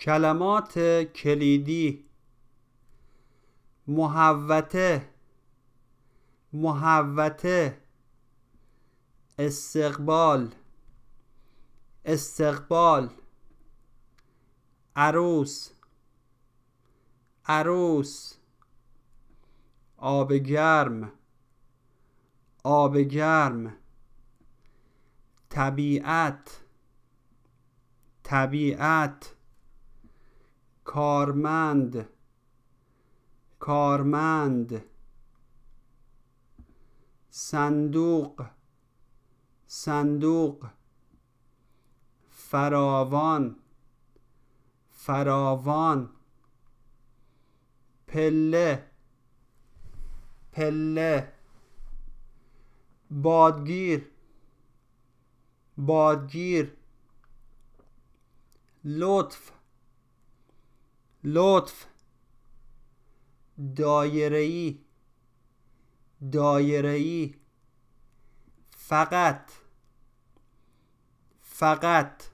کلمات کلیدی: محوطه، محوطه، استقبال، استقبال، عروس، عروس، آب گرم، آب گرم، طبیعت، طبیعت، کارمند، کارمند، صندوق، صندوق، فراوان، فراوان، پله، پله، بادگیر، بادگیر، لطف، لطف، دایره‌ای، دایره‌ای، فقط، فقط،